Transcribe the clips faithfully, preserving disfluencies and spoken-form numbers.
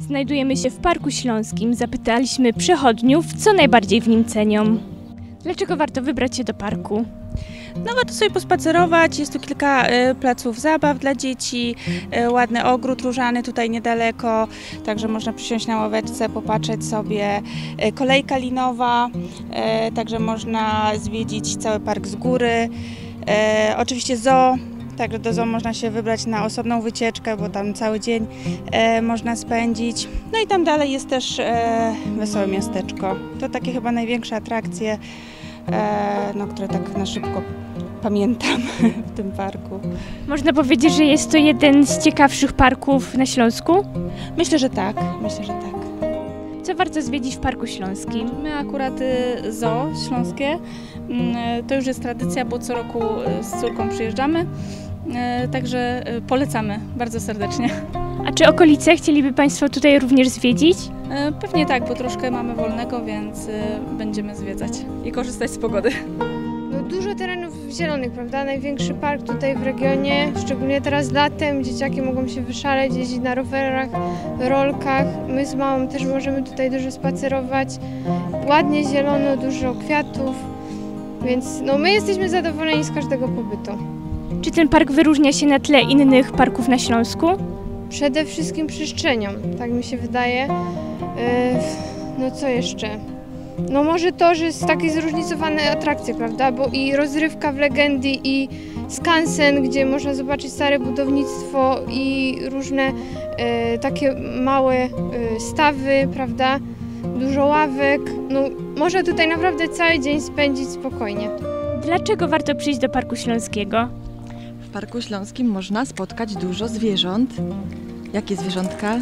Znajdujemy się w Parku Śląskim. Zapytaliśmy przechodniów, co najbardziej w nim cenią. Dlaczego warto wybrać się do parku? No warto sobie pospacerować, jest tu kilka y, placów zabaw dla dzieci, y, ładny ogród różany tutaj niedaleko, także można przysiąść na ławeczce, popatrzeć sobie, y, kolejka linowa, y, także można zwiedzić cały park z góry, y, oczywiście zoo, także do zoo można się wybrać na osobną wycieczkę, bo tam cały dzień y, można spędzić. No i tam dalej jest też y, Wesołe Miasteczko, to takie chyba największe atrakcje, E, no, które tak na szybko pamiętam w tym parku. Można powiedzieć, że jest to jeden z ciekawszych parków na Śląsku? Myślę, że tak. Myślę, że tak. Co warto zwiedzić w Parku Śląskim? My akurat zoo śląskie, to już jest tradycja, bo co roku z córką przyjeżdżamy, także polecamy bardzo serdecznie. A czy okolice chcieliby Państwo tutaj również zwiedzić? Pewnie tak, bo troszkę mamy wolnego, więc będziemy zwiedzać i korzystać z pogody. No, dużo terenów zielonych, prawda? Największy park tutaj w regionie, szczególnie teraz latem. Dzieciaki mogą się wyszaleć, jeździć na rowerach, rolkach. My z mamą też możemy tutaj dużo spacerować. Ładnie zielono, dużo kwiatów, więc no, my jesteśmy zadowoleni z każdego pobytu. Czy ten park wyróżnia się na tle innych parków na Śląsku? Przede wszystkim przestrzenią, tak mi się wydaje. No co jeszcze? No może to, że jest takie zróżnicowane atrakcje, prawda? Bo i rozrywka w Legendy, i skansen, gdzie można zobaczyć stare budownictwo i różne e, takie małe e, stawy, prawda? Dużo ławek. No można tutaj naprawdę cały dzień spędzić spokojnie. Dlaczego warto przyjść do Parku Śląskiego? W Parku Śląskim można spotkać dużo zwierząt. Jakie zwierzątka?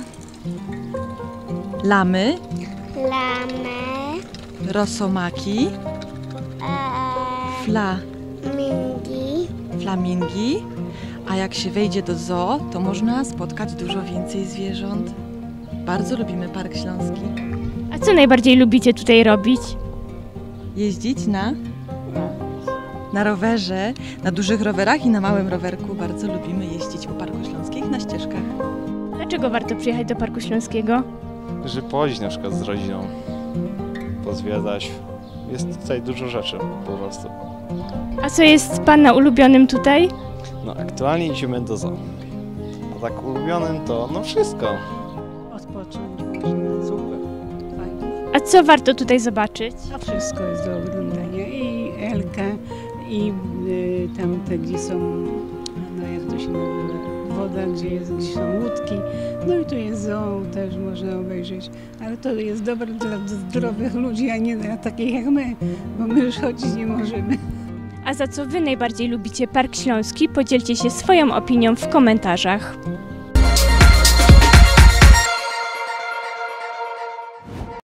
Lamy, Lamy, rosomaki, e, fla, mingi, flamingi. A jak się wejdzie do zoo, to można spotkać dużo więcej zwierząt. Bardzo lubimy Park Śląski. A co najbardziej lubicie tutaj robić? Jeździć na, na rowerze, na dużych rowerach i na małym rowerku. Bardzo lubimy jeździć po Parku Śląskim na ścieżkach. Dlaczego warto przyjechać do Parku Śląskiego? Żeby pochodzić na przykład z rodziną, pozwiedzać. Jest tutaj dużo rzeczy po prostu. A co jest Pana ulubionym tutaj? No aktualnie idziemy do zoo. A tak ulubionym to no wszystko. Odpocząć można, super, fajnie. A co warto tutaj zobaczyć? A wszystko jest do oglądania. I Elka, i y, tam te, gdzie są, no jak to się nazywa, woda, gdzie, jest, gdzie są łódki. No i tu jest zoo, też można obejrzeć. Ale to jest dobre dla zdrowych ludzi, a nie dla takich jak my, bo my już chodzić nie możemy. A za co Wy najbardziej lubicie Park Śląski? Podzielcie się swoją opinią w komentarzach.